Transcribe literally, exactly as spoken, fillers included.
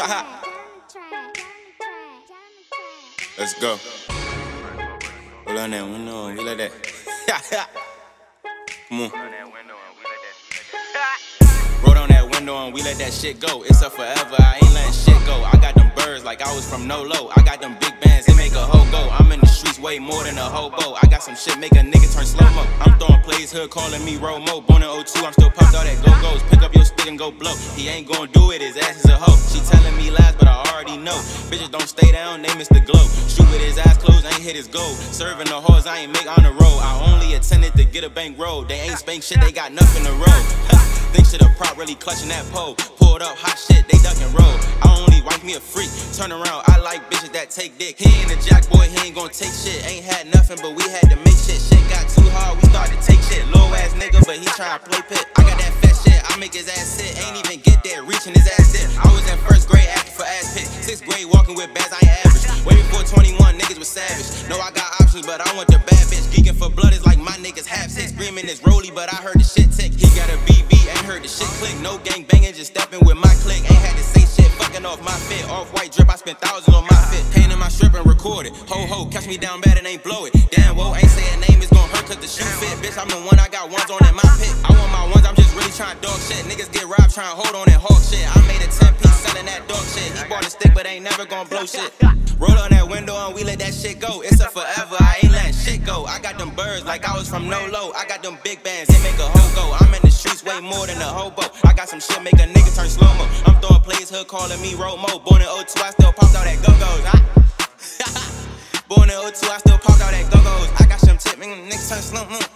Let's go. Roll on that window and we like that. Come on. Roll on that window and we let that shit go. It's up forever, I ain't letting shit go. I got them birds like I was from no low. I got them big bands, they make a hoe go. I'm in the streets way more than a hobo. I got some shit make a nigga turn slow-mo. I'm throwing plays, hood calling me Romo. Born in oh two, I'm still popped all that go-go's. Pick up your stick and go blow. He ain't gon' do it, his ass is a hoe. She telling me lies, but I already know. Bitches don't stay down, they miss the glow. Shoot with his eyes closed, ain't hit his goal. Serving the hoes, I ain't make on the road. I only attended to get a bank roll. They ain't spank shit, they got nothing to roll. Think shit a prop, really clutching that pole. Pulled up, hot shit, they duck and roll. I only wife me a freak. Turn around, I like bitches that take dick. He ain't a jack boy, he ain't gon' take shit. Ain't had nothing, but we had to make shit. Shit got too hard, we started to take shit. Low ass nigga, but he tryna play pit. I got that fat shit, I make his ass sit. Ain't even get there, reaching his ass dip. I was in first grade acting for ass pick. Sixth grade walking with bags, I ain't average. Way before twenty-one, niggas was savage. No, I got options, but I want the bad bitch. Geeking for blood is like my niggas half six. Screaming is rolly, but I heard the shit tick. He got a B B, ain't heard the shit click. No gang banging, just stepping with my clique. Ain't had to say shit, fucking off my fit. Off-white drip, I spent thousands on my fit. Painting my strip and record it. Ho ho, catch me down bad and ain't blow it. Damn, whoa, ain't say a name, it's gon' hurt cause the shoe fit. Bitch, I'm the one, I got ones on in my pit. I want my ones, I'm just really trying to dog shit. Niggas get robbed, trying to hold on and hawk shit. I made a ten piece selling that dog shit. He bought a stick, but ain't never gon' blow shit. Roll on that window and we let that shit go. It's a forever, I ain't letting shit go. I got them birds like I was from no low. I got them big bands, they make a hoe go. I'm in the streets way more than a hobo. I got some shit make a nigga turn slow-mo. I'm throwing plays, hood calling me Romo. Born in oh two, I still popped out that go-go's. Born in oh two, I still popped out that go-go's. I got some tip, niggas turn slow-mo.